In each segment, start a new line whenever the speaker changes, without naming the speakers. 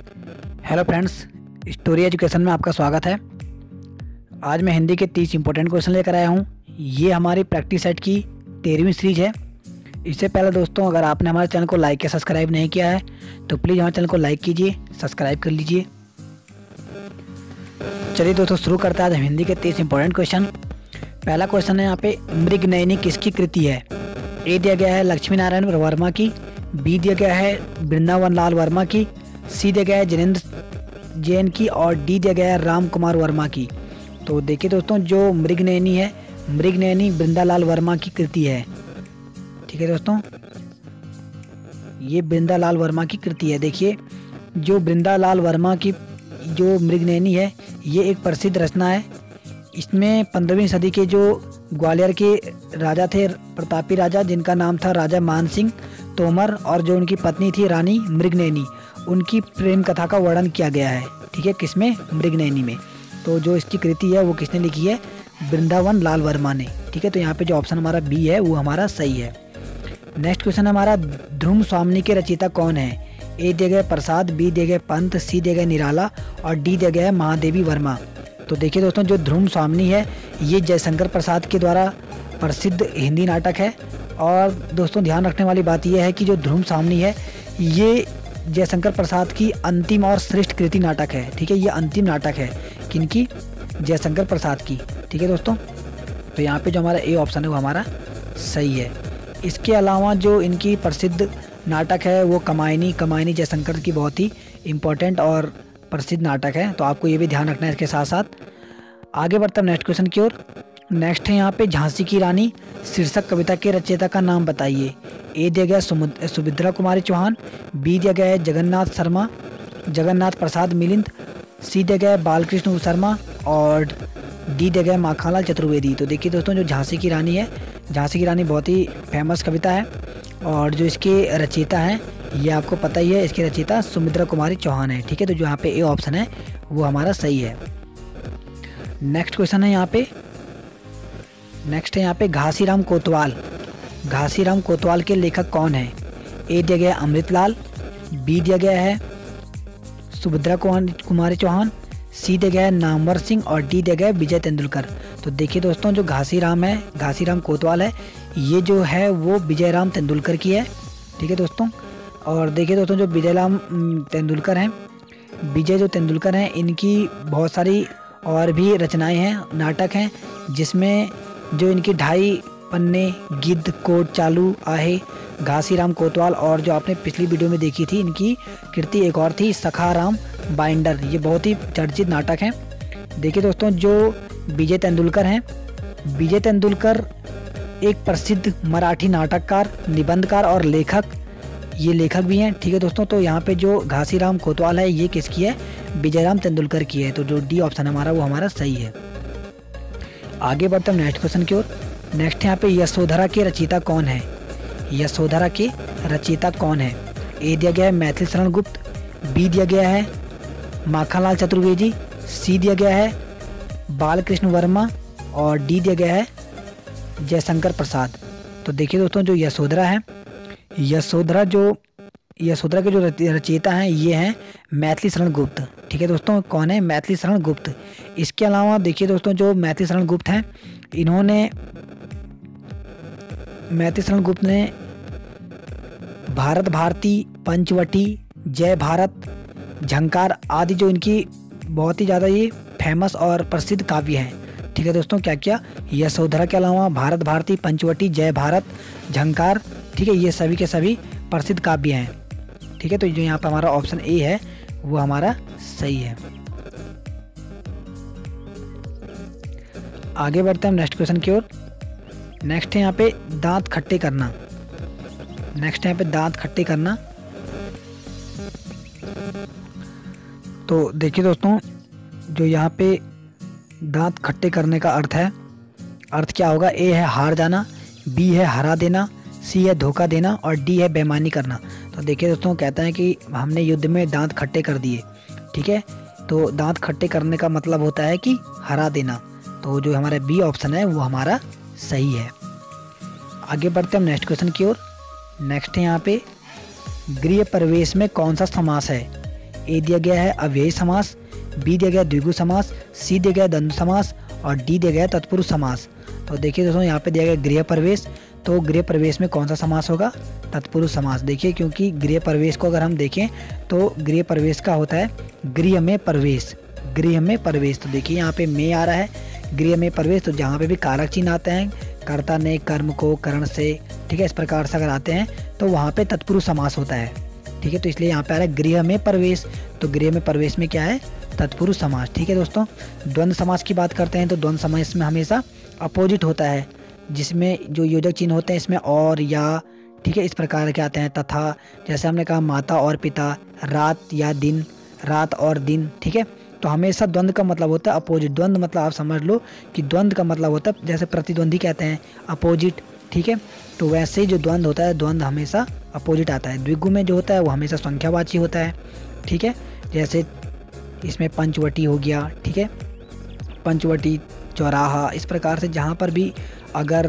Hello friends, story education में आपका स्वागत है। आज मैं हिंदी के 30 इंपॉर्टेंट क्वेश्चन लेकर आया हूँ। ये हमारी प्रैक्टिस सेट की 13वीं सीरीज है। इससे पहले दोस्तों, अगर आपने हमारे चैनल को लाइक या सब्सक्राइब नहीं किया है तो प्लीज़ हमारे चैनल को लाइक कीजिए, सब्सक्राइब कर लीजिए। चलिए दोस्तों, शुरू करते हैं आज हम हिंदी के 30 इंपॉर्टेंट क्वेश्चन। पहला क्वेश्चन है यहाँ पे, मृगनयनी किसकी कृति है? ए दिया गया है लक्ष्मी नारायण वर्मा की, बी दिया गया है वृंदावन लाल वर्मा की, सी दिया गया है जिनेंद्र जैन की और डी दिया गया है राम कुमार वर्मा की। तो देखिए दोस्तों, जो मृगनयनी है, मृगनयनी वृंदालाल वर्मा की कृति है। ठीक है दोस्तों, ये वृंदालाल वर्मा की कृति है। देखिए, जो वृंदालाल वर्मा की जो मृगनयनी है, ये एक प्रसिद्ध रचना है। इसमें 15वीं सदी के जो ग्वालियर के राजा थे, प्रतापी राजा, जिनका नाम था राजा मान सिंह तोमर, और जो उनकी पत्नी थी रानी मृगनयनी, उनकी प्रेम कथा का वर्णन किया गया है। ठीक है, किसमें? मृगनयनी में। तो जो इसकी कृति है वो किसने लिखी है? वृंदावन लाल वर्मा ने। ठीक है, तो यहाँ पे जो ऑप्शन हमारा बी है वो हमारा सही है। नेक्स्ट क्वेश्चन हमारा, ध्रुव स्वामिनी के रचयिता कौन है? ए दिया गया प्रसाद, बी दिया गया पंत, सी दिया गया निराला और डी दिया गया है महादेवी वर्मा। तो देखिए दोस्तों, जो ध्रुव स्वामिनी है ये जयशंकर प्रसाद के द्वारा प्रसिद्ध हिंदी नाटक है। और दोस्तों, ध्यान रखने वाली बात यह है कि जो ध्रुव स्वामिनी है ये जयशंकर प्रसाद की अंतिम और श्रेष्ठ कृति नाटक है। ठीक है, ये अंतिम नाटक है किनकी? जयशंकर प्रसाद की। ठीक है दोस्तों, तो यहाँ पे जो हमारा ए ऑप्शन है वो हमारा सही है। इसके अलावा जो इनकी प्रसिद्ध नाटक है वो कमायनी जयशंकर की बहुत ही इम्पोर्टेंट और प्रसिद्ध नाटक है। तो आपको ये भी ध्यान रखना है। इसके साथ साथ आगे बढ़ते हैं नेक्स्ट क्वेश्चन की ओर। नेक्स्ट है यहाँ पे, झांसी की रानी शीर्षक कविता के रचयिता का नाम बताइए। ए दिया गया सुभद्रा कुमारी चौहान, बी दिया गया है जगन्नाथ प्रसाद मिलिंद, सी दिया गया है बालकृष्ण शर्मा और डी दिया गया है माखनलाल चतुर्वेदी। तो देखिए दोस्तों, जो झांसी की रानी है, झांसी की रानी बहुत ही फेमस कविता है और जो इसके रचयिता हैं ये आपको पता ही है, इसके रचयिता सुभद्रा कुमारी चौहान है। ठीक है, तो जो यहाँ पे ए ऑप्शन है वो हमारा सही है। नेक्स्ट क्वेश्चन है यहाँ पे, नेक्स्ट है यहाँ पे, घासीराम कोतवाल के लेखक कौन है? ए दिया गया अमृतलाल, बी दिया गया है सुभद्रा कुमारी चौहान, सी दिया गया है नामवर सिंह और डी दिया गया है विजय तेंदुलकर। तो देखिए दोस्तों, जो घासीराम कोतवाल है ये जो है वो विजय राम तेंदुलकर की है। ठीक है दोस्तों, और देखिए दोस्तों, जो विजय जो तेंदुलकर हैं इनकी बहुत सारी और भी रचनाएं हैं, नाटक हैं, जिसमें जो इनकी 2.5 पन्ने, गिद्ध, कोट चालू, आहे, घासीराम कोतवाल और जो आपने पिछली वीडियो में देखी थी इनकी कृति एक और थी सखाराम बाइंडर, ये बहुत ही चर्चित नाटक हैं। देखिए दोस्तों, जो विजय तेंदुलकर हैं, विजय तेंदुलकर एक प्रसिद्ध मराठी नाटककार, निबंधकार और लेखक भी हैं। ठीक है दोस्तों, तो यहाँ पे जो घासीराम कोतवाल है ये किसकी है? विजयराम तेंदुलकर की है। तो जो डी ऑप्शन हमारा वो हमारा सही है। आगे बढ़ते हैं नेक्स्ट क्वेश्चन की ओर। नेक्स्ट यहाँ पे, यशोधरा के रचयिता कौन है? यशोधरा के रचयिता कौन है? ए दिया गया है मैथिली शरण गुप्त, बी दिया गया है माखनलाल चतुर्वेदी, सी दिया गया है बालकृष्ण वर्मा और डी दिया गया है जयशंकर प्रसाद। तो देखिए दोस्तों, जो यशोधरा है, यशोधरा के जो रचयिता हैं ये हैं मैथिली शरण गुप्त। ठीक है दोस्तों, कौन है? मैथिली शरण गुप्त। इसके अलावा देखिए दोस्तों, जो मैथिली शरण गुप्त हैं मैथिली शरण गुप्त ने भारत भारती, पंचवटी, जय भारत, झंकार आदि जो इनकी बहुत ही ज़्यादा ये फेमस और प्रसिद्ध काव्य हैं। ठीक है दोस्तों, क्या क्या? यशोधरा के अलावा भारत भारती, पंचवटी, जय भारत, झंकार, ठीक है, ये सभी के सभी प्रसिद्ध काव्य हैं। ठीक है, तो जो यहाँ पर हमारा ऑप्शन ए है वो हमारा सही है। आगे बढ़ते हैं हम नेक्स्ट क्वेश्चन की ओर। नेक्स्ट है यहाँ पे, दांत खट्टे करना। तो देखिए दोस्तों, जो यहाँ पे दांत खट्टे करने का अर्थ क्या होगा? ए है हार जाना, बी है हरा देना, सी है धोखा देना और डी है बेईमानी करना। तो देखिए दोस्तों, कहता है कि हमने युद्ध में दांत खट्टे कर दिए। ठीक है, तो दांत खट्टे करने का मतलब होता है कि हरा देना। तो जो हमारा बी ऑप्शन है वो हमारा सही है। आगे बढ़ते हैं हम नेक्स्ट क्वेश्चन की ओर। नेक्स्ट है यहाँ पे, गृह प्रवेश में कौन सा समास है? ए दिया गया है अव्ययी समास, बी दिया गया है द्विगु समास, सी दिया गया है द्वंद्व समास और डी दिया गया है तत्पुरुष समास। तो देखिए दोस्तों यहाँ पे दिया गया गृह प्रवेश, तो गृह प्रवेश में कौन सा समास होगा? तत्पुरुष समास। देखिए क्योंकि गृह प्रवेश को अगर हम देखें तो गृह प्रवेश का होता है गृह में प्रवेश, गृह में प्रवेश। तो देखिए यहाँ पे में आ रहा है गृह में प्रवेश, तो जहाँ पे भी कारक चिन्ह आते हैं कर्ता ने कर्म को करण से, ठीक है, इस प्रकार से अगर आते हैं तो वहाँ पे तत्पुरुष समास होता है, ठीक है। तो इसलिए यहाँ पे आ रहा है गृह में प्रवेश, तो गृह में प्रवेश में क्या है? तत्पुरुष समास, ठीक है दोस्तों। द्वंद्व समास की बात करते हैं तो द्वंद्व समास में हमेशा अपोजिट होता है, जिसमें जो योजक चिन्ह होते हैं इसमें और या, ठीक है, इस प्रकार के आते हैं। तथा जैसे हमने कहा माता और पिता, रात या दिन, रात और दिन, ठीक है। तो हमेशा द्वंद्व का मतलब होता है अपोजिट। द्वंद्व मतलब आप समझ लो कि द्वंद्व का मतलब होता है जैसे प्रतिद्वंदी कहते हैं अपोजिट, ठीक है। तो वैसे ही जो द्वंद्व होता है, द्वंद्व हमेशा अपोजिट आता है। द्विगु में जो होता है वो हमेशा संख्यावाची होता है, ठीक है। जैसे इसमें पंचवटी हो गया, ठीक है, पंचवटी, चौराहा, इस प्रकार से जहाँ पर भी अगर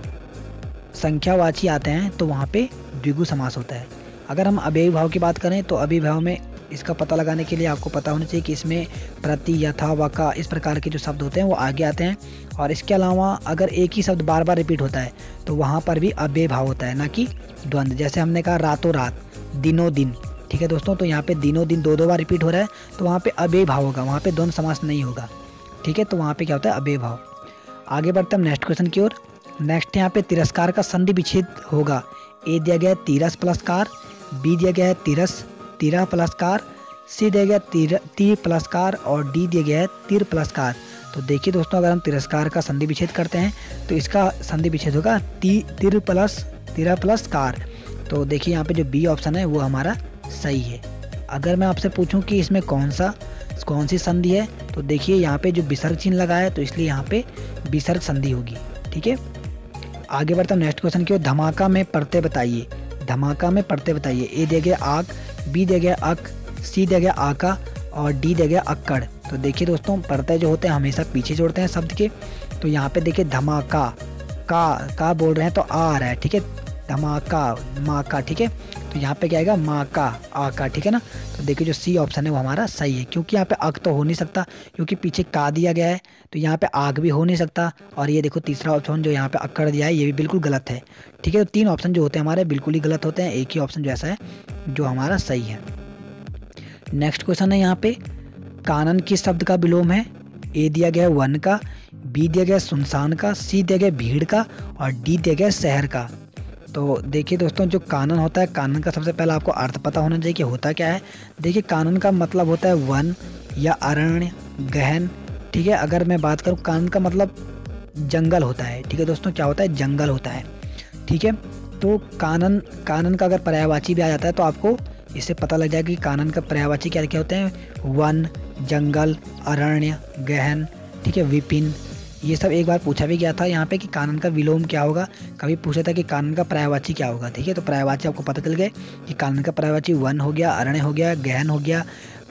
संख्यावाची आते हैं तो वहाँ पे द्विगु समास होता है। अगर हम अव्ययी भाव की बात करें तो अव्ययी भाव में इसका पता लगाने के लिए आपको पता होना चाहिए कि इसमें प्रति, यथा, वका, इस प्रकार के जो शब्द होते हैं वो आगे आते हैं। और इसके अलावा अगर एक ही शब्द बार बार रिपीट होता है तो वहाँ पर भी अव्ययी भाव होता है, ना कि द्वंद्व। जैसे हमने कहा रातों रात, दिनों दिन, ठीक है दोस्तों। तो यहाँ पे दिनों दिन दो बार रिपीट हो रहा है तो वहाँ पे अव्ययी भाव होगा, वहाँ पे द्वंद्व समास नहीं होगा, ठीक है। तो वहाँ पे क्या होता है? अव्ययी भाव। आगे बढ़ते हम नेक्स्ट क्वेश्चन की ओर। नेक्स्ट यहाँ पे तिरस्कार का संधि विच्छेद होगा। ए दिया गया है तिरस प्लस कार, बी दिया गया है तिरा प्लस कार, सी दिया गया तीर प्लस कार और डी दिया गया है तीर प्लस कार। तो देखिए दोस्तों अगर हम तिरस्कार का संधि विच्छेद करते हैं तो इसका संधि विच्छेद होगा तीरा प्लस कार। तो देखिए यहाँ पे जो बी ऑप्शन है वो हमारा सही है। अगर मैं आपसे पूछूं कि इसमें कौन सी संधि है तो देखिए यहाँ पे जो विसर्ग चिन्ह लगा है तो इसलिए यहाँ पे विसर्ग संधि होगी, ठीक है। आगे बढ़ते हम नेक्स्ट क्वेश्चन की ओर। धमाका में प्रत्यय बताइए, धमाका में प्रत्यय बताइए। ए दिया गया आग, बी दिया गया अक, सी दिया गया आका और डी दिया गया अक्कड़। तो देखिए दोस्तों प्रत्यय जो होते हैं हमेशा पीछे जोड़ते हैं शब्द के। तो यहाँ पे देखिए धमाका, का बोल रहे हैं तो आ रहा है, ठीक है, धमाका, माँ का, ठीक है। तो यहाँ पे क्या आएगा? माँ का, आका, ठीक है ना। तो देखिए जो सी ऑप्शन है वो हमारा सही है, क्योंकि यहाँ पे अक तो हो नहीं सकता क्योंकि पीछे का दिया गया है, तो यहाँ पे आग भी हो नहीं सकता। और ये देखो तीसरा ऑप्शन जो यहाँ पे अक्कड़ दिया है ये भी बिल्कुल गलत है, ठीक है। तो तीन ऑप्शन जो होते हैं हमारे बिल्कुल ही गलत होते हैं, एक ही ऑप्शन जो ऐसा है जो हमारा सही है। नेक्स्ट क्वेश्चन है यहाँ पे कानन किस शब्द का विलोम है? ए दिया गया है वन का, बी दिया गया सुनसान का, सी दिया गया भीड़ का और डी दिया गया शहर का। तो देखिए दोस्तों जो कानन होता है, कानन का सबसे पहले आपको अर्थ पता होना चाहिए कि होता क्या है। देखिए कानन का मतलब होता है वन या अरण्य, गहन, ठीक है। अगर मैं बात करूँ कानन का मतलब जंगल होता है, ठीक है दोस्तों, क्या होता है? जंगल होता है, ठीक है। तो कानन का अगर पर्यायवाची भी आ जाता है तो आपको इससे पता लग जाएगा कि कानन का पर्यायवाची क्या क्या होते हैं? वन, जंगल, अरण्य, गहन, ठीक है, विपिन। ये सब एक बार पूछा भी गया था यहाँ पे कि कानन का विलोम क्या होगा, कभी पूछा था कि कानन का पर्यायवाची क्या होगा, ठीक है। तो पर्यायवाची आपको पता चल गए कि कानन का पर्यायवाची वन हो गया, अरण्य हो गया, गहन हो गया,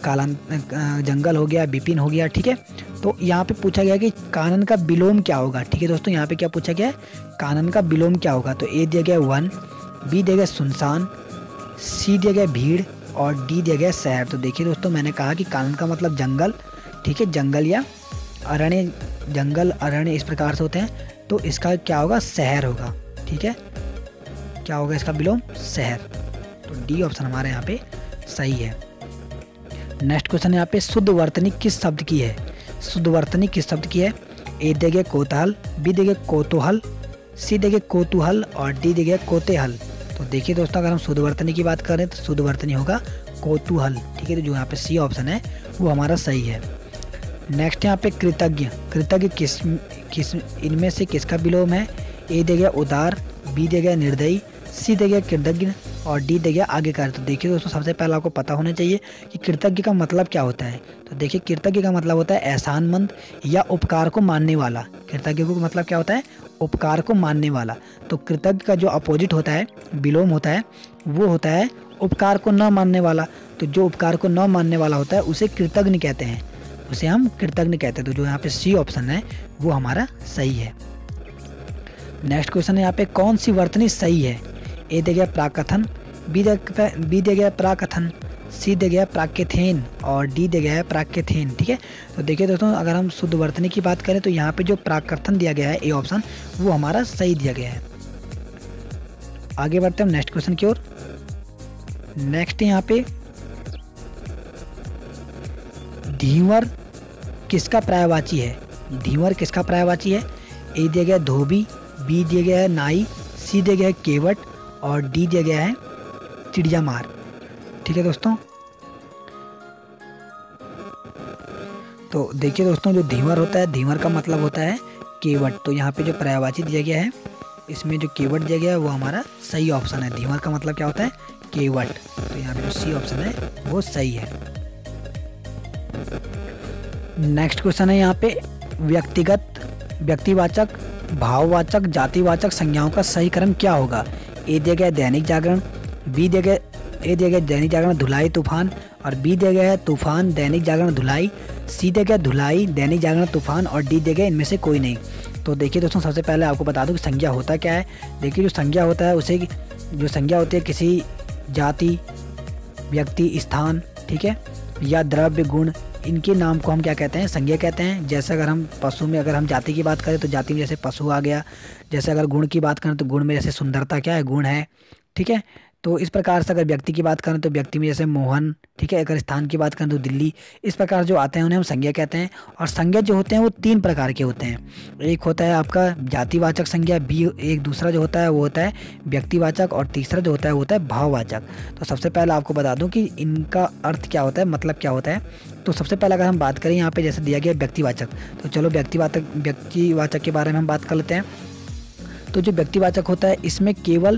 जंगल हो गया, विपिन हो गया, ठीक है। तो यहाँ पे पूछा गया कि कानन का विलोम क्या होगा, ठीक है दोस्तों। यहाँ पे क्या पूछा गया है? कानन का विलोम क्या होगा? तो ए दिया गया वन, बी दिया गया सुनसान, सी दिया गया भीड़ और डी दिया गया शहर। तो देखिए दोस्तों मैंने कहा कि कानन का मतलब जंगल, ठीक है, जंगल या अरण्य, जंगल अरण्य इस प्रकार से होते हैं। तो इसका क्या होगा? शहर होगा, ठीक है। क्या होगा इसका विलोम? शहर। तो डी ऑप्शन हमारे यहाँ पे सही है। नेक्स्ट क्वेश्चन यहाँ पे शुद्ध वर्तनी किस शब्द की है? शुद्ध वर्तनी किस शब्द की है? ए दिया गया कोतहल, बी दिया गया कोतूहल, सी दिया गया कोतूहल और डी दिया गया कोतेहल। तो देखिए दोस्तों अगर हम शुद्ध वर्तनी की बात करें तो शुद्ध वर्तनी होगा कोतूहल, ठीक है। तो जो यहाँ पे सी ऑप्शन है वो हमारा सही है। नेक्स्ट यहाँ पे कृतज्ञ, कृतज्ञ किस इनमें से किसका विलोम है? ए दिया गया उदार, बी दिया गया निर्दयी, सी दिया गया कृतज्ञ और डी दिया गया आज्ञाकारी। तो देखिए दोस्तों सबसे पहले आपको पता होना चाहिए कि कृतज्ञ का मतलब क्या होता है। तो देखिए कृतज्ञ का मतलब होता है एहसानमंद या उपकार को मानने वाला। कृतज्ञ को मतलब क्या होता है? उपकार को मानने वाला। तो कृतज्ञ का जो अपोजिट होता है, विलोम होता है, वो होता है उपकार को न मानने वाला। तो जो उपकार को न मानने वाला होता है उसे कृतज्ञ कहते हैं, उसे हम कृतज्ञ कहते हैं। तो जो यहाँ पे सी ऑप्शन है वो हमारा सही है। नेक्स्ट क्वेश्चन है यहाँ पे कौन सी वर्तनी सही है? ए दिया गया प्राकथन, बी दिया गया प्राकथन, सी दिया गया है प्राक्यथेन और डी दिया गया है प्राक्यथेन। ठीक है, तो देखिए दोस्तों, अगर हम शुद्ध वर्तनी की बात करें तो यहाँ पे जो प्राक्कथन दिया गया है ए ऑप्शन, वो हमारा सही दिया गया है। आगे बढ़ते हैं हम नेक्स्ट क्वेश्चन की ओर। नेक्स्ट यहाँ पे धीवर किसका पर्यायवाची है? धीवर किसका पर्यायवाची है? ए दिया गया है धोबी, बी दिया गया है नाई, सी दिया गया है केवट और डी दिया गया है चिड़िया मार। ठीक है दोस्तों, तो देखिए दोस्तों, जो धीवर होता है, धीवर का मतलब होता है केवट। तो यहाँ पे जो पर्यायवाची दिया गया है, इसमें जो केवट दिया गया है वो हमारा सही ऑप्शन है। धीवर का मतलब क्या होता है? केवट। तो यहाँ पे जो सी ऑप्शन है वो सही है। नेक्स्ट क्वेश्चन है यहाँ पे व्यक्तिगत, व्यक्तिवाचक, भाववाचक, जातिवाचक संज्ञाओं का सही क्रम क्या होगा? ए दिया गया दैनिक जागरण, बी दिया गया ए दिया गया दैनिक जागरण धुलाई तूफान और बी दिया गया है तूफान दैनिक जागरण धुलाई, सी दिया गया धुलाई दैनिक जागरण तूफान और डी दिया गया इनमें से कोई नहीं। तो देखिए दोस्तों, सबसे पहले आपको बता दूं कि संज्ञा होता क्या है। देखिए, जो संज्ञा होता है उसे, जो संज्ञा होती है किसी जाति, व्यक्ति, स्थान, ठीक है, या द्रव्य, गुण, इनके नाम को हम क्या कहते हैं? संज्ञा कहते हैं। जैसे अगर हम पशु में, अगर हम जाति की बात करें तो जाति में जैसे पशु आ गया। जैसे अगर गुण की बात करें तो गुण में जैसे सुंदरता क्या है? गुण है। ठीक है, तो इस प्रकार से अगर व्यक्ति की बात करें तो व्यक्ति में जैसे मोहन। ठीक है, अगर स्थान की बात करें तो दिल्ली। इस प्रकार जो आते हैं उन्हें हम संज्ञा कहते हैं। और संज्ञा जो होते हैं वो 3 प्रकार के होते हैं। एक होता है आपका जातिवाचक संज्ञा, बी एक दूसरा जो होता है वो होता है व्यक्तिवाचक और तीसरा जो होता है वो होता है भाववाचक। तो सबसे पहले आपको बता दूं कि इनका अर्थ क्या होता है, मतलब क्या होता है। तो सबसे पहले अगर हम बात करें यहाँ पे जैसे दिया गया व्यक्तिवाचक, तो चलो व्यक्तिवाचक के बारे में हम बात कर लेते हैं। तो जो व्यक्तिवाचक होता है इसमें केवल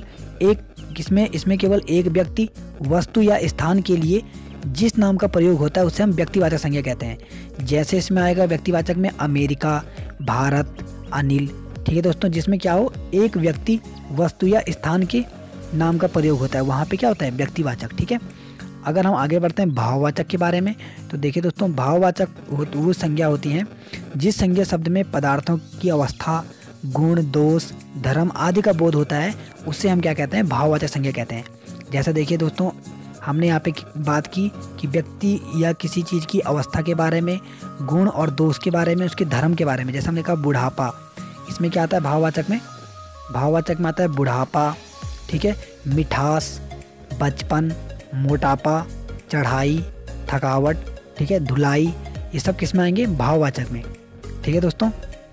एक व्यक्ति, वस्तु या स्थान के लिए जिस नाम का प्रयोग होता है उसे हम व्यक्तिवाचक संज्ञा कहते हैं। जैसे इसमें आएगा व्यक्तिवाचक में अमेरिका, भारत, अनिल। ठीक है दोस्तों, जिसमें क्या हो, एक व्यक्ति, वस्तु या स्थान के नाम का प्रयोग होता है, वहाँ पे क्या होता है? व्यक्तिवाचक। ठीक है, अगर हम आगे बढ़ते हैं भाववाचक के बारे में, तो देखिए दोस्तों, भाववाचक वो संज्ञा होती हैं जिस संज्ञा शब्द में पदार्थों की अवस्था, गुण, दोष, धर्म आदि का बोध होता है, उससे हम क्या कहते हैं? भाववाचक संज्ञा कहते हैं। जैसे देखिए दोस्तों, हमने यहाँ पे बात की कि व्यक्ति या किसी चीज़ की अवस्था के बारे में, गुण और दोष के बारे में, उसके धर्म के बारे में। जैसे हमने कहा बुढ़ापा, इसमें क्या आता है? भाववाचक में, भाववाचक में आता है बुढ़ापा। ठीक है, मिठास, बचपन, मोटापा, चढ़ाई, थकावट, ठीक है, धुलाई, ये सब किस में आएंगे? भाववाचक में। ठीक है दोस्तों,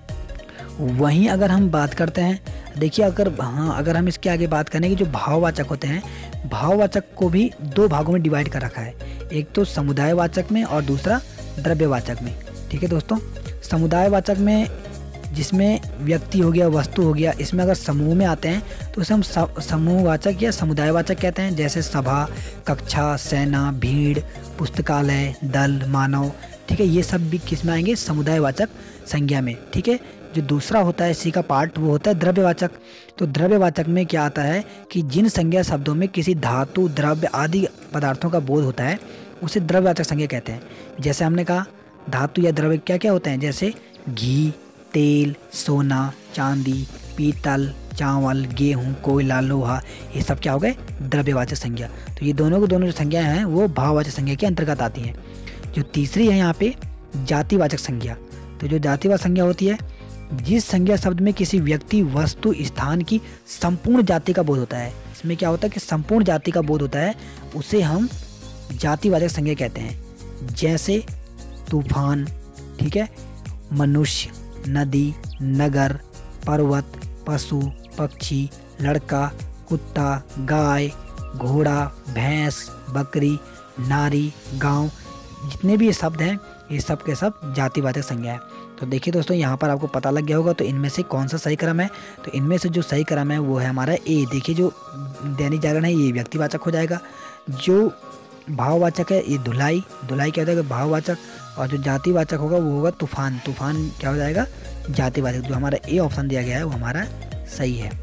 वहीं अगर हम बात करते हैं, देखिए अगर हम इसके आगे बात करें कि जो भाववाचक होते हैं, भाववाचक को भी 2 भागों में डिवाइड कर रखा है। एक तो समुदायवाचक में और दूसरा द्रव्यवाचक में। ठीक है दोस्तों, समुदायवाचक में जिसमें व्यक्ति हो गया, वस्तु हो गया, इसमें अगर समूह में आते हैं तो उसे हम समूहवाचक या समुदायवाचक कहते हैं। जैसे सभा, कक्षा, सेना, भीड़, पुस्तकालय, दल, मानव। ठीक है, ये सब भी किस में आएंगे? समुदायवाचक संज्ञा में। ठीक है, जो दूसरा होता है इसी का पार्ट, वो होता है द्रव्यवाचक। तो द्रव्यवाचक में क्या आता है कि जिन संज्ञा शब्दों में किसी धातु, द्रव्य आदि पदार्थों का बोध होता है उसे द्रव्यवाचक संज्ञा कहते हैं। जैसे हमने कहा धातु या द्रव्य क्या क्या होते हैं? जैसे घी, तेल, सोना, चांदी, पीतल, चावल, गेहूँ, कोयला, लोहा, ये सब क्या हो गए? द्रव्यवाचक संज्ञा। तो ये दोनों जो संज्ञाएं हैं वो भाववाचक संज्ञा के अंतर्गत आती हैं। जो तीसरी है यहाँ पे जातिवाचक संज्ञा। तो जो जातिवाचक संज्ञा होती है, जिस संज्ञा शब्द में किसी व्यक्ति, वस्तु, स्थान की संपूर्ण जाति का बोध होता है, इसमें क्या होता है कि संपूर्ण जाति का बोध होता है, उसे हम जातिवाचक संज्ञा कहते हैं। जैसे तूफान, ठीक है, मनुष्य, नदी, नगर, पर्वत, पशु, पक्षी, लड़का, कुत्ता, गाय, घोड़ा, भैंस, बकरी, नारी, गांव, जितने भी ये शब्द हैं ये सब के सब जातिवाचक संज्ञा है। तो देखिए दोस्तों, यहाँ पर आपको पता लग गया होगा तो इनमें से कौन सा सही क्रम है। तो इनमें से जो सही क्रम है वो है हमारा ए। देखिए, जो दैनिक जागरण है ये व्यक्तिवाचक हो जाएगा, जो भाववाचक है ये धुलाई क्या हो जाएगा? भाववाचक। और जो जातिवाचक होगा वो होगा तूफान क्या हो जाएगा? जातिवाचक। जो हमारा ए ऑप्शन दिया गया है वो हमारा सही है।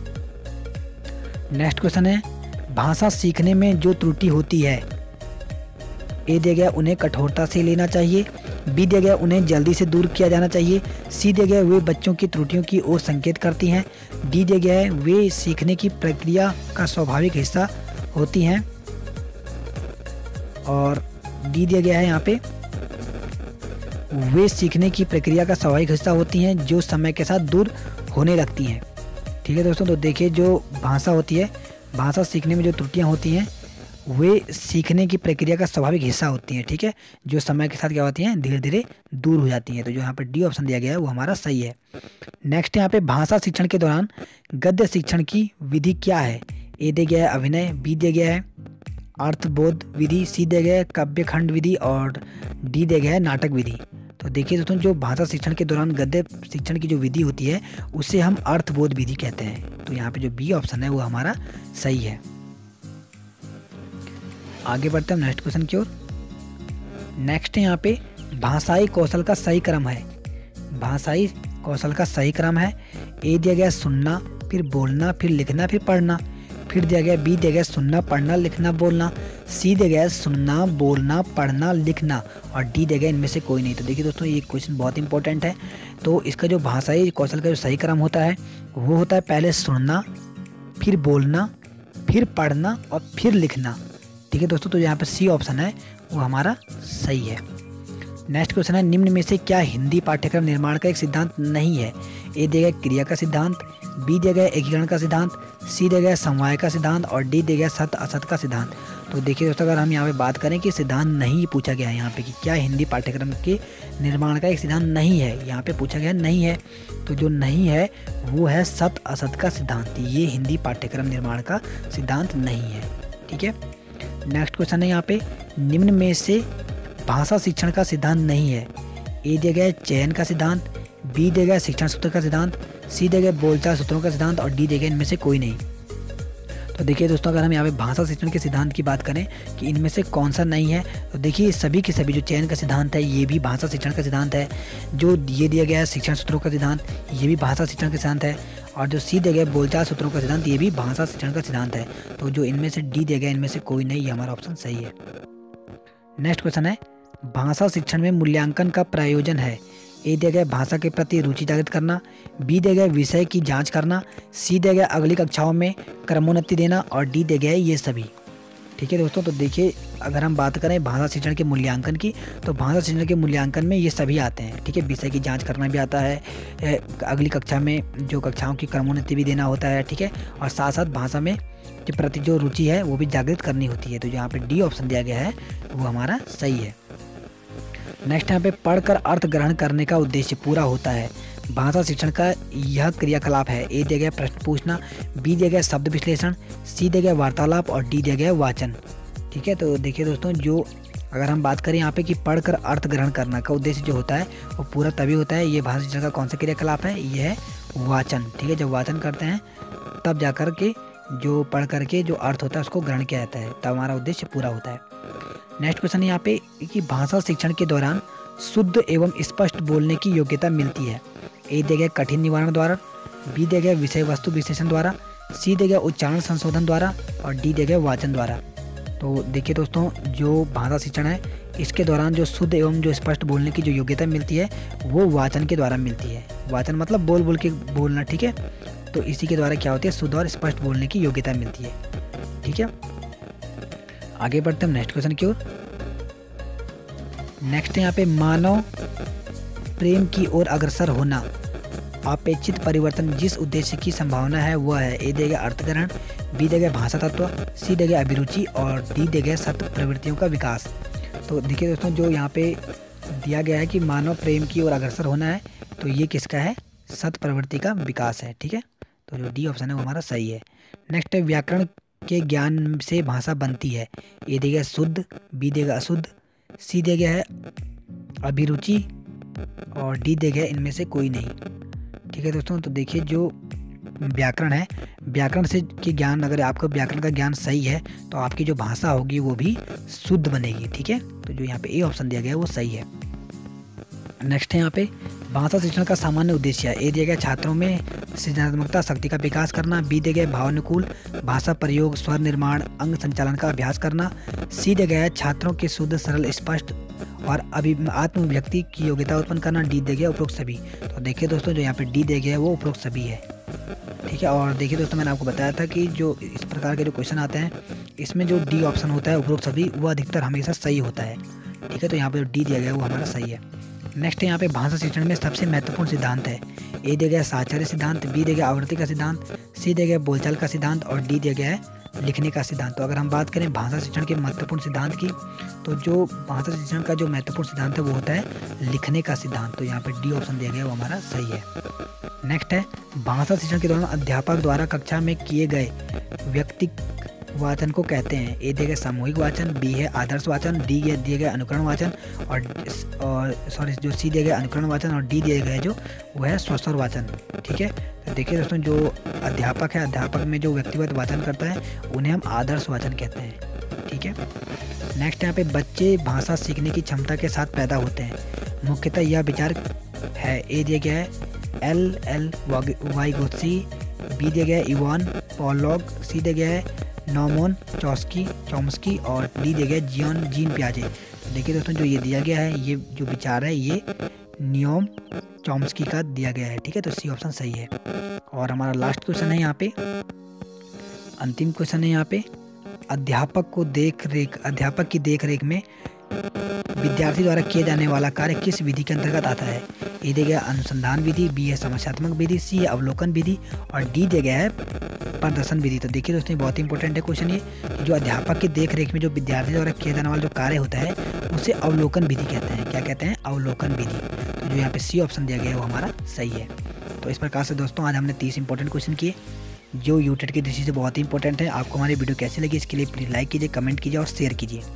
नेक्स्ट क्वेश्चन है, भाषा सीखने में जो त्रुटि होती है, ए दिया गया उन्हें कठोरता से लेना चाहिए, बी दिया गया उन्हें जल्दी से दूर किया जाना चाहिए, सी दिया गया वे बच्चों की त्रुटियों की ओर संकेत करती हैं, डी दिया गया है वे सीखने की प्रक्रिया का स्वाभाविक हिस्सा होती हैं। और डी दिया गया है यहाँ पे वे सीखने की प्रक्रिया का स्वाभाविक हिस्सा होती हैं जो समय के साथ दूर होने लगती हैं। ठीक है दोस्तों, तो देखिए जो भाषा होती है, भाषा सीखने में जो त्रुटियां होती हैं वे सीखने की प्रक्रिया का स्वाभाविक हिस्सा होती हैं। ठीक है, जो समय के साथ क्या होती हैं, धीरे धीरे दूर हो जाती हैं। तो जो यहाँ पे डी ऑप्शन दिया गया है वो हमारा सही है। नेक्स्ट यहाँ पे भाषा शिक्षण के दौरान गद्य शिक्षण की विधि क्या है? ए दिया गया है अभिनय, बी दिया गया है अर्थबोध विधि, सी दिया गया है काव्य खंड विधि और डी दिया गया है नाटक विधि। तो देखिए दोस्तों, जो भाषा शिक्षण के दौरान गद्य शिक्षण की जो विधि होती है उसे हम अर्थबोध विधि कहते हैं। तो यहाँ पे जो बी ऑप्शन है वो हमारा सही है। आगे बढ़ते हैं नेक्स्ट क्वेश्चन की ओर। नेक्स्ट यहाँ पे भाषाई कौशल का सही क्रम है। भाषाई कौशल का सही क्रम है, ए दिया गया सुनना, फिर बोलना, फिर लिखना, फिर पढ़ना। फिर दिया गया बी दिया गया सुनना, पढ़ना, लिखना, बोलना। सी दिया गया सुनना, बोलना, पढ़ना, लिखना और डी दिया गया इनमें से कोई नहीं। तो देखिए दोस्तों, ये क्वेश्चन बहुत इंपॉर्टेंट है। तो इसका जो भाषाई कौशल का जो सही क्रम होता है वो होता है पहले सुनना, फिर बोलना, फिर पढ़ना और फिर लिखना। ठीक है दोस्तों, तो यहाँ पर सी ऑप्शन है वो हमारा सही है। नेक्स्ट क्वेश्चन है, निम्न में से क्या हिंदी पाठ्यक्रम निर्माण का एक सिद्धांत नहीं है? ए दिया गया क्रिया का सिद्धांत, बी दिया गया एकीकरण का सिद्धांत, सी दिया गया समवाय का सिद्धांत और डी दिया गया सत्य असत्य का सिद्धांत। तो देखिए दोस्तों, अगर हम यहाँ पे बात करें कि सिद्धांत नहीं पूछा गया है यहाँ पे कि क्या हिंदी पाठ्यक्रम के निर्माण का एक सिद्धांत नहीं है, यहाँ पे पूछा गया नहीं है। तो जो नहीं है वो है सत्य असत्य का सिद्धांत। ये हिंदी पाठ्यक्रम निर्माण का सिद्धांत नहीं है। ठीक है, नेक्स्ट क्वेश्चन है यहाँ पे, निम्न में से भाषा शिक्षण का सिद्धांत नहीं है? ए दिया गया है चयन का सिद्धांत, बी दिया गया शिक्षण सूत्र का सिद्धांत, सी दिया गया बोलचाल सूत्रों का सिद्धांत और डी दिया गया इनमें से कोई नहीं। तो देखिए दोस्तों, अगर हम यहाँ पे भाषा शिक्षण के सिद्धांत की बात करें कि इनमें से कौन सा नहीं है, तो देखिए सभी के सभी जो चयन का सिद्धांत है ये भी भाषा शिक्षण का सिद्धांत है। जो ये दिया गया है शिक्षण सूत्रों का सिद्धांत ये भी भाषा शिक्षण का सिद्धांत है और जो सी दिया गया बोलचाल सूत्रों का सिद्धांत ये भी भाषा शिक्षण का सिद्धांत है। तो जो इनमें से डी दिया गया इनमें से कोई नहीं, ये हमारा ऑप्शन सही है। नेक्स्ट क्वेश्चन है, भाषा शिक्षण में मूल्यांकन का प्रयोजन है? ए दिया गया भाषा के प्रति रुचि जागृत करना, बी दिया गया विषय की जांच करना, सी दिया गया अगली कक्षाओं में क्रमोन्नति देना और डी दिया गया ये सभी। ठीक है दोस्तों, तो देखिए अगर हम बात करें भाषा शिक्षण के मूल्यांकन की तो भाषा शिक्षण के मूल्यांकन में ये सभी आते हैं। ठीक है, विषय की जांच करना भी आता है, अगली कक्षा में जो कक्षाओं की क्रमोन्नति भी देना होता है। ठीक है, और साथ साथ भाषा में के प्रति जो रुचि है वो भी जागृत करनी होती है। तो यहाँ पे डी ऑप्शन दिया गया है वो हमारा सही है। नेक्स्ट यहाँ पे पढ़कर अर्थ ग्रहण करने का उद्देश्य पूरा होता है। भाषा शिक्षण का यह क्रियाकलाप है। ए दिया गया प्रश्न पूछना, बी दिया गया शब्द विश्लेषण, सी दिया गया वार्तालाप और डी दिया गया वाचन। ठीक है, तो देखिए दोस्तों, जो अगर हम बात करें यहाँ पे कि पढ़कर अर्थ ग्रहण करना का उद्देश्य जो होता है वो पूरा तभी होता है। ये भाषा शिक्षण का कौन सा क्रियाकलाप है? ये है वाचन। ठीक है, जब वाचन करते हैं तब जा कर के जो पढ़ करके जो अर्थ होता है उसको ग्रहण किया जाता है, तब हमारा उद्देश्य पूरा होता है। नेक्स्ट क्वेश्चन है यहाँ पे कि भाषा शिक्षण के दौरान शुद्ध एवं स्पष्ट बोलने की योग्यता मिलती है। ए दिया गया कठिन निवारण द्वारा, बी दिया गया विषय वस्तु विश्लेषण द्वारा, सी दिया गया उच्चारण संशोधन द्वारा और डी दिया गया वाचन द्वारा। तो देखिए दोस्तों, जो भाषा शिक्षण है इसके दौरान जो शुद्ध एवं जो स्पष्ट बोलने की जो योग्यता मिलती है वो वाचन के द्वारा मिलती है। वाचन मतलब बोल बोल के बोलना। ठीक है, तो इसी के द्वारा क्या होती है, शुद्ध और स्पष्ट बोलने की योग्यता मिलती है। ठीक है, आगे बढ़ते हैं नेक्स्ट क्वेश्चन की ओर। नेक्स्ट यहाँ पे मानव प्रेम की ओर अग्रसर होना, अपेक्षित परिवर्तन जिस उद्देश्य की संभावना है वह है। ए दिया गया अर्थग्रहण, बी दिया गया भाषा तत्व, सी दिया गया अभिरुचि और डी दिया गया सत्य प्रवृत्तियों का विकास। तो देखिए दोस्तों, जो यहाँ पे दिया गया है कि मानव प्रेम की ओर अग्रसर होना है, तो ये किसका है? सत्य प्रवृत्ति का विकास है। ठीक है, तो जो डी ऑप्शन है वो हमारा सही है। नेक्स्ट है व्याकरण के ज्ञान से भाषा बनती है। ए दिया गया शुद्ध, बी दिया गया अशुद्ध, सी दिया गया है अभिरुचि और डी दिया गया इनमें से कोई नहीं। ठीक है दोस्तों, तो देखिए जो व्याकरण है, व्याकरण से के ज्ञान, अगर आपका व्याकरण का ज्ञान सही है तो आपकी जो भाषा होगी वो भी शुद्ध बनेगी। ठीक है, तो जो यहाँ पे ए ऑप्शन दिया गया है वो सही है। नेक्स्ट है यहाँ पे भाषा शिक्षण का सामान्य उद्देश्य है। ए दिया गया छात्रों में सृजनात्मकता शक्ति का विकास करना, बी दिया गया भावानुकूल भाषा प्रयोग स्वर निर्माण अंग संचालन का अभ्यास करना, सी दिया गया छात्रों के शुद्ध सरल स्पष्ट और आत्मव्यक्ति की योग्यता उत्पन्न करना, डी दिया गया उपरोक्त सभी। तो देखिए दोस्तों, जो यहाँ पे डी दिया गया है वो उपरोक्त सभी है। ठीक है, और देखिए दोस्तों, मैंने आपको बताया था कि जो इस प्रकार के जो क्वेश्चन आते हैं इसमें जो डी ऑप्शन होता है उपरोक्त सभी, वो अधिकतर हमेशा सही होता है। ठीक है, तो यहाँ पे जो डी दिया गया है वो हमारा सही है। नेक्स्ट है यहाँ पे भाषा शिक्षण में सबसे महत्वपूर्ण सिद्धांत है। ए दिया गया है साहचर्य सिद्धांत, बी दिया गया आवृत्ति का सिद्धांत, सी दिया गया बोलचाल का सिद्धांत और डी दिया गया है लिखने का सिद्धांत। तो अगर हम बात करें भाषा शिक्षण के महत्वपूर्ण सिद्धांत की, तो जो भाषा शिक्षण का जो महत्वपूर्ण सिद्धांत है वो होता है लिखने का सिद्धांत। तो यहाँ पे डी ऑप्शन दिया गया है वो हमारा सही है। नेक्स्ट है भाषा शिक्षण के दौरान अध्यापक द्वारा कक्षा में किए गए व्यक्तिगत वाचन को कहते हैं। ए दिया गया सामूहिक वाचन, बी है आदर्श वाचन, डी दिया गया अनुकरण वाचन और सॉरी जो सी दिया गया अनुकरण वाचन और डी दिया गया जो वो है स्वस्वर वाचन। ठीक है, तो देखिए दोस्तों, जो अध्यापक है, अध्यापक में जो व्यक्तिगत वाचन करता है उन्हें हम आदर्श वाचन कहते हैं। ठीक है, नेक्स्ट यहाँ पे बच्चे भाषा सीखने की क्षमता के साथ पैदा होते हैं। मुख्यतः यह विचार है। ए दिया गया है एल वाइगोत्स्की, बी दिया गया है इवान पॉलोग, सी दिया गया है नॉमन चॉम्स्की और डी दिया गया है जीन पियाजे। तो देखिए दोस्तों, जो ये दिया गया है, ये जो विचार है ये नियोम चॉम्स्की का दिया गया है। ठीक है, तो सी ऑप्शन सही है। और हमारा लास्ट क्वेश्चन है यहाँ पे, अंतिम क्वेश्चन है यहाँ पे, अध्यापक की देखरेख में विद्यार्थी द्वारा किए जाने वाला कार्य किस विधि के अंतर्गत आता है। ए दिया गया अनुसंधान विधि, बी है समस्यात्मक विधि, सी है अवलोकन विधि और डी दिया गया है प्रदर्शन विधि। तो देखिए दोस्तों, बहुत ही इंपॉर्टेंट है क्वेश्चन ये, जो अध्यापक की देखरेख में जो विद्यार्थी द्वारा किया जाने वाला जो कार्य होता है उसे अवलोकन विधि कहते हैं। क्या कहते हैं? अवलोकन विधि। तो जो यहाँ पे सी ऑप्शन दिया गया है वो हमारा सही है। तो इस प्रकार से दोस्तों आज हमने 30 इंपॉर्टेंट क्वेश्चन किए जो यूटेट की दृष्टि से बहुत ही इंपॉर्टेंट है। आपको हमारी वीडियो कैसी लगी इसके लिए प्लीज़ लाइक कीजिए, कमेंट कीजिए और शेयर कीजिए।